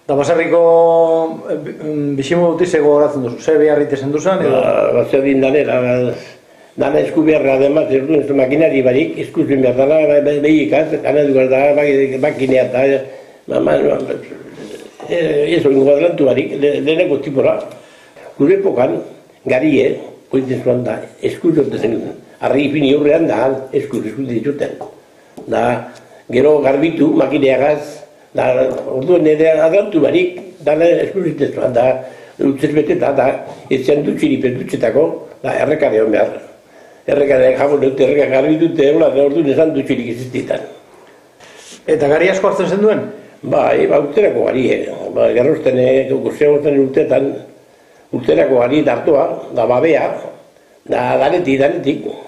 Da baserriko bizimodutik zego horatzen duzu, ze beharrite zen duzan? Zer din dana esku beharra demat, ez duen makinari barik, eskuzun behar dana behikaz, gana dukaz da makinea eta eso, ingo adelantu barik, leheneko tipora. Gure epokan, garie, kointzen zuan da, eskuzun zen, arri fini horrean da, eskuzun dituten. Da, gero garbitu makineagaz, da, orduan nire adelantu barik, dana eskuzun zuan da, utzez beteta, da, ezean dutxiri dutxetako, da, errekare hon behar. Errekare jabon dute, errekare garbitute, orduan esan dutxirik existitan. Eta gari asko hartzen zen duen? Bai, urterako gari, gerrozten, guztiagotzen urtetan, urterako gari dartua, da babea, da danetik,